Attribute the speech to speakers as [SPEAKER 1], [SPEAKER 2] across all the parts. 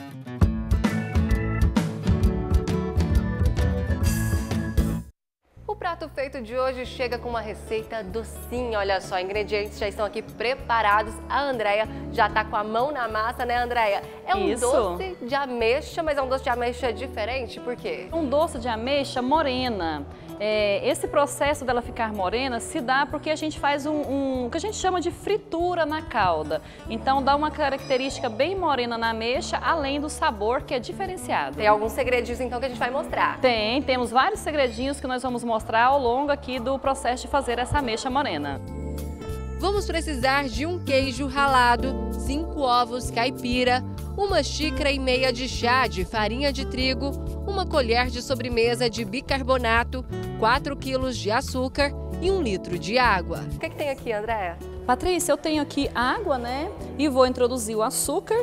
[SPEAKER 1] O prato feito de hoje chega com uma receita docinha, olha só, ingredientes já estão aqui preparados. A Andréia já está com a mão na massa, né, Andréia? É um doce de ameixa, mas é um doce de ameixa diferente, por quê?
[SPEAKER 2] Um doce de ameixa morena. Esse processo dela ficar morena se dá porque a gente faz o que a gente chama de fritura na calda. Então dá uma característica bem morena na ameixa, além do sabor que é diferenciado.
[SPEAKER 1] Tem alguns segredinhos então que a gente vai mostrar?
[SPEAKER 2] Temos vários segredinhos que nós vamos mostrar ao longo aqui do processo de fazer essa ameixa morena.
[SPEAKER 3] Vamos precisar de um queijo ralado, 5 ovos caipira, 1,5 xícaras de chá de farinha de trigo, 1 colher de sobremesa de bicarbonato, 4 quilos de açúcar e 1 litro de água.
[SPEAKER 1] O que tem aqui, Andréia?
[SPEAKER 2] Patrícia, eu tenho aqui água, né? E vou introduzir o açúcar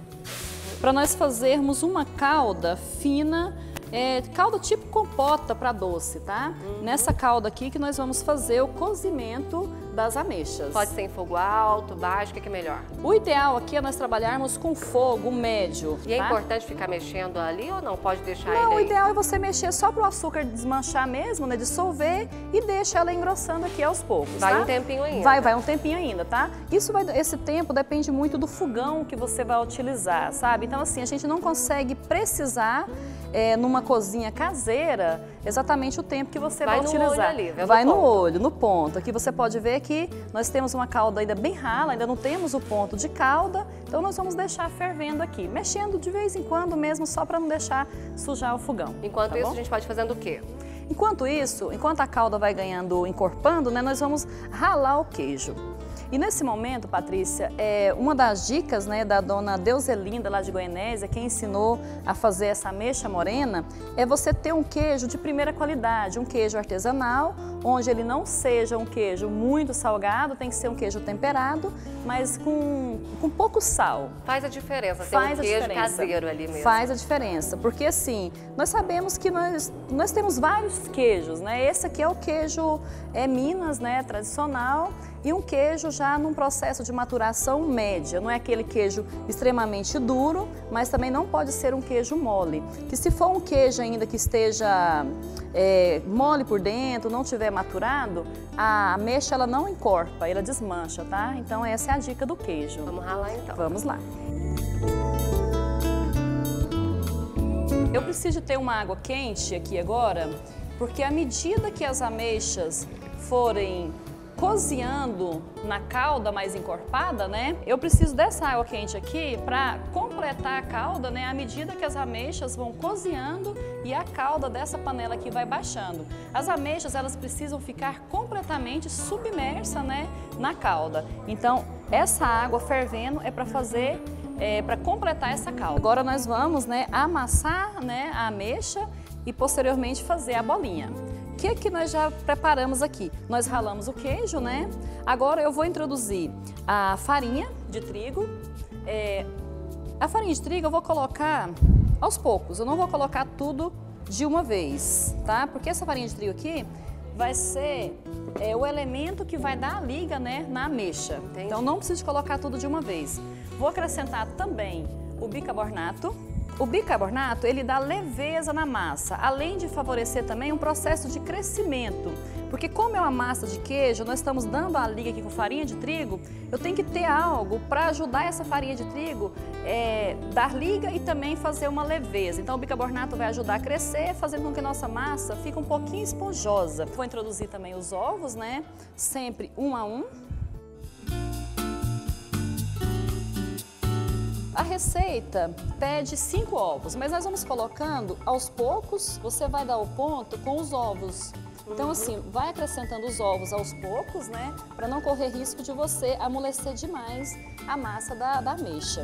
[SPEAKER 2] para nós fazermos uma calda fina, calda tipo compota para doce, tá? Nessa calda aqui que nós vamos fazer o cozimento das ameixas.
[SPEAKER 1] Pode ser em fogo alto, baixo, o que é melhor?
[SPEAKER 2] O ideal aqui é nós trabalharmos com fogo médio.
[SPEAKER 1] E é importante ficar mexendo ali ou não? Pode deixar ele
[SPEAKER 2] Não,
[SPEAKER 1] aí?
[SPEAKER 2] o ideal é você mexer só para o açúcar desmanchar mesmo, né? Dissolver e deixa ela engrossando aqui aos poucos,
[SPEAKER 1] Vai
[SPEAKER 2] tá?
[SPEAKER 1] um tempinho ainda.
[SPEAKER 2] Vai um tempinho ainda, tá? Esse tempo depende muito do fogão que você vai utilizar, sabe? Então assim, a gente não consegue precisar numa cozinha caseira exatamente o tempo que você vai utilizar.
[SPEAKER 1] Olho ali,
[SPEAKER 2] vai no olho, no ponto. Aqui você pode ver que nós temos uma calda ainda bem rala, ainda não temos o ponto de calda, então nós vamos deixar fervendo aqui, mexendo de vez em quando mesmo, só para não deixar sujar o fogão.
[SPEAKER 1] Enquanto isso, a gente pode fazendo o quê?
[SPEAKER 2] Enquanto isso, enquanto a calda vai encorpando, né, nós vamos ralar o queijo. E nesse momento, Patrícia, uma das dicas, né, da dona Deuselinda lá de Goianésia, quem ensinou a fazer essa ameixa morena, é você ter um queijo de primeira qualidade, um queijo artesanal, onde ele não seja um queijo muito salgado, tem que ser um queijo temperado, mas com pouco sal.
[SPEAKER 1] Faz a diferença, ter um queijo caseiro ali mesmo.
[SPEAKER 2] Faz a diferença, porque assim, nós sabemos que nós temos vários queijos, né? Esse aqui é o queijo Minas, né, tradicional, e um queijo já num processo de maturação média. Não é aquele queijo extremamente duro, mas também não pode ser um queijo mole. Que se for um queijo ainda que esteja mole por dentro, não tiver maturado, a ameixa ela não encorpa, ela desmancha, tá? Então essa é a dica do queijo.
[SPEAKER 1] Vamos ralar então.
[SPEAKER 2] Vamos lá. Eu preciso ter uma água quente aqui agora, porque à medida que as ameixas forem cozinhando na calda mais encorpada, né? Eu preciso dessa água quente aqui para completar a calda, né? À medida que as ameixas vão cozinhando e a calda dessa panela aqui vai baixando. As ameixas, elas precisam ficar completamente submersa, né, na calda. Então, essa água fervendo é para fazer, para completar essa calda. Agora nós vamos, né, amassar, né, a ameixa e posteriormente fazer a bolinha. O que nós já preparamos aqui? Nós ralamos o queijo, né? Agora eu vou introduzir a farinha de trigo. A farinha de trigo eu vou colocar aos poucos, eu não vou colocar tudo de uma vez, tá? Porque essa farinha de trigo aqui vai ser o elemento que vai dar a liga, né, na ameixa. Entendi. Então não preciso colocar tudo de uma vez. Vou acrescentar também o bicarbonato. O bicarbonato, ele dá leveza na massa, além de favorecer também um processo de crescimento. Porque como é uma massa de queijo, nós estamos dando a liga aqui com farinha de trigo, eu tenho que ter algo para ajudar essa farinha de trigo, dar liga e também fazer uma leveza. Então o bicarbonato vai ajudar a crescer, fazendo com que a nossa massa fique um pouquinho esponjosa. Vou introduzir também os ovos, né? Sempre um a um. A receita pede 5 ovos, mas nós vamos colocando aos poucos, você vai dar o ponto com os ovos. Então assim, vai acrescentando os ovos aos poucos, né? Para não correr risco de você amolecer demais a massa da ameixa.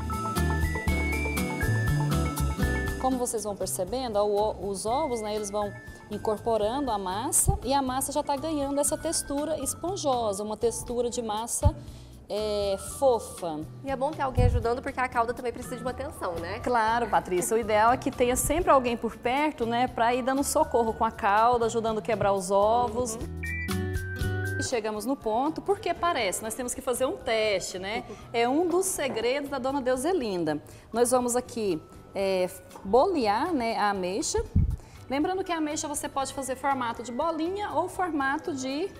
[SPEAKER 2] Como vocês vão percebendo, os ovos, né, eles vão incorporando a massa e a massa já está ganhando essa textura esponjosa, uma textura de massa fofa.
[SPEAKER 1] E é bom ter alguém ajudando porque a calda também precisa de uma atenção, né?
[SPEAKER 2] Claro, Patrícia, o ideal é que tenha sempre alguém por perto, né, para ir dando socorro com a calda, ajudando a quebrar os ovos. E chegamos no ponto, porque parece, nós temos que fazer um teste, né? É um dos segredos da dona Deuselinda. Nós vamos aqui bolear, né, a ameixa. Lembrando que a ameixa você pode fazer formato de bolinha ou formato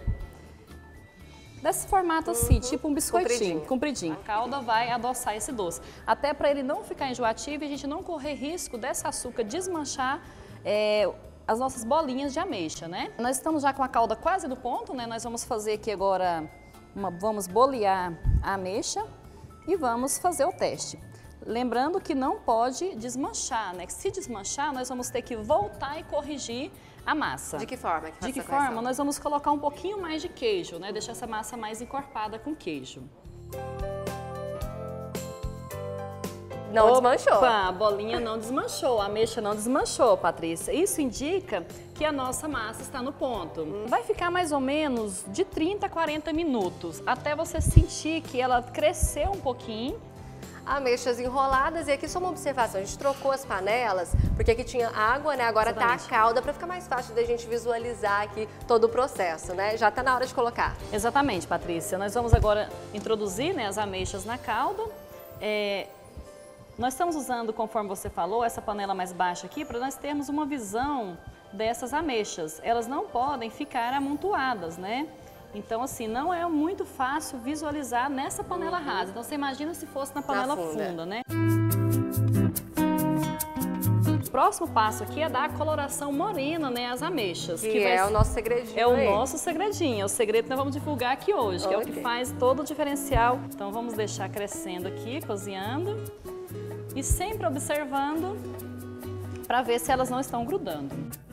[SPEAKER 2] desse formato assim, tipo um biscoitinho, compridinho. A calda vai adoçar esse doce. Até para ele não ficar enjoativo e a gente não correr risco desse açúcar desmanchar as nossas bolinhas de ameixa, né? Nós estamos já com a calda quase do ponto, né? Nós vamos fazer aqui agora, vamos bolear a ameixa e vamos fazer o teste. Lembrando que não pode desmanchar, né? Se desmanchar, nós vamos ter que voltar e corrigir a massa.
[SPEAKER 1] De que forma?
[SPEAKER 2] De que forma? Nós vamos colocar um pouquinho mais de queijo, né? Deixar essa massa mais encorpada com queijo.
[SPEAKER 1] Não desmanchou.
[SPEAKER 2] Opa, a bolinha não desmanchou, a ameixa não desmanchou, Patrícia. Isso indica que a nossa massa está no ponto. Vai ficar mais ou menos de 30 a 40 minutos, até você sentir que ela cresceu um pouquinho.
[SPEAKER 1] Ameixas enroladas, e aqui só uma observação, a gente trocou as panelas, porque aqui tinha água, né? Agora tá a calda, para ficar mais fácil da gente visualizar aqui todo o processo, né? Já tá na hora de colocar.
[SPEAKER 2] Exatamente, Patrícia. Nós vamos agora introduzir, né, as ameixas na calda. Nós estamos usando, conforme você falou, essa panela mais baixa aqui, para nós termos uma visão dessas ameixas. Elas não podem ficar amontoadas, né? Então, assim, não é muito fácil visualizar nessa panela rasa. Então, você imagina se fosse na panela funda, né? O próximo passo aqui é dar a coloração morena, né, às ameixas.
[SPEAKER 1] Que é o nosso segredinho.
[SPEAKER 2] É o nosso segredinho, é o segredo que nós vamos divulgar aqui hoje, que é o que faz todo o diferencial. Então, vamos deixar crescendo aqui, cozinhando. E sempre observando para ver se elas não estão grudando.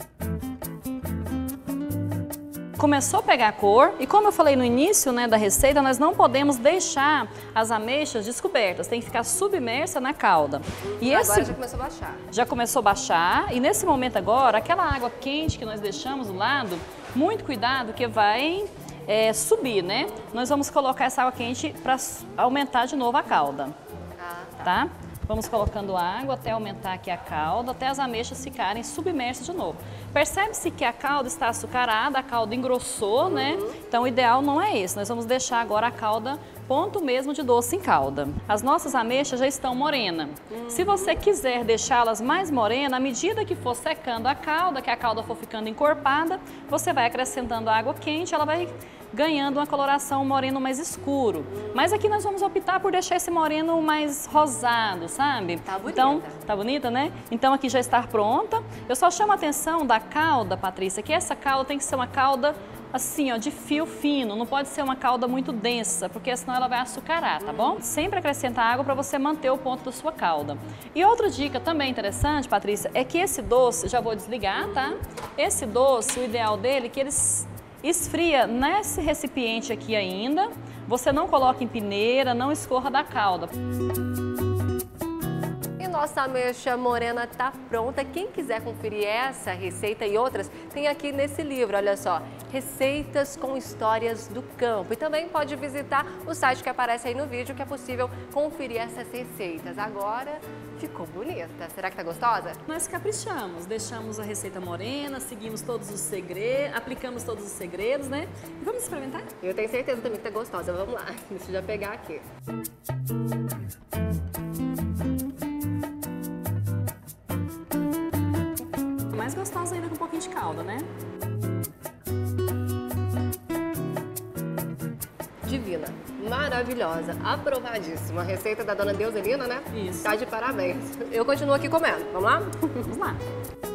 [SPEAKER 2] Começou a pegar cor e, como eu falei no início, né, da receita, nós não podemos deixar as ameixas descobertas, tem que ficar submersa na calda. E
[SPEAKER 1] agora já começou a baixar.
[SPEAKER 2] Já começou a baixar e nesse momento agora, aquela água quente que nós deixamos do lado, muito cuidado que vai subir, né? Nós vamos colocar essa água quente para aumentar de novo a calda, tá? Vamos colocando água até aumentar aqui a calda, até as ameixas ficarem submersas de novo. Percebe-se que a calda está açucarada, a calda engrossou, né? Então o ideal não é esse, nós vamos deixar agora a calda ponto mesmo de doce em calda. As nossas ameixas já estão morenas. Se você quiser deixá-las mais morenas, à medida que for secando a calda, que a calda for ficando encorpada, você vai acrescentando água quente, ela vai ganhando uma coloração moreno mais escuro. Mas aqui nós vamos optar por deixar esse moreno mais rosado, sabe?
[SPEAKER 1] Tá bonita.
[SPEAKER 2] Então, tá bonita, né? Então aqui já está pronta. Eu só chamo a atenção da calda, Patrícia, que essa calda tem que ser uma calda assim, ó, de fio fino, não pode ser uma calda muito densa, porque senão ela vai açucarar, tá bom? Sempre acrescenta água para você manter o ponto da sua calda. E outra dica também interessante, Patrícia, é que esse doce, já vou desligar, tá? Esse doce, o ideal dele é que ele esfria nesse recipiente aqui ainda, você não coloca em peneira, não escorra da calda.
[SPEAKER 1] Nossa ameixa morena tá pronta. Quem quiser conferir essa receita e outras, tem aqui nesse livro, olha só, Receitas com Histórias do Campo. E também pode visitar o site que aparece aí no vídeo, que é possível conferir essas receitas. Agora ficou bonita. Será que tá gostosa?
[SPEAKER 2] Nós caprichamos, deixamos a receita morena, seguimos todos os segredos, aplicamos todos os segredos, né? E vamos experimentar?
[SPEAKER 1] Eu tenho certeza também que tá gostosa. Vamos lá, deixa eu já pegar aqui.
[SPEAKER 2] Mais gostosa ainda com um pouquinho de calda, né?
[SPEAKER 1] Divina, maravilhosa, aprovadíssima. A receita da dona Deuselina, né?
[SPEAKER 2] Isso.
[SPEAKER 1] Tá de parabéns. Eu continuo aqui comendo. Vamos lá?
[SPEAKER 2] Vamos lá.